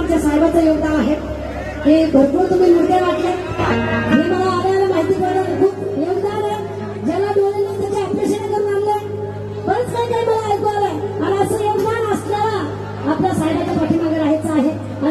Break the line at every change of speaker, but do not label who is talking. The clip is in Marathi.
आमच्या साहेबांचं योगदान आहे हे भरपूर तुम्ही मुद्दे वाटले हे मला आल्याला माहिती पडलं खूप योगदान आहे ज्याला डोळे नाही त्याचे ऑपरेशन करून आणले बरंच काही काही मला ऐकू आलंय आणि असं योगदान असल्याला आपल्या साहेबांच्या पाठी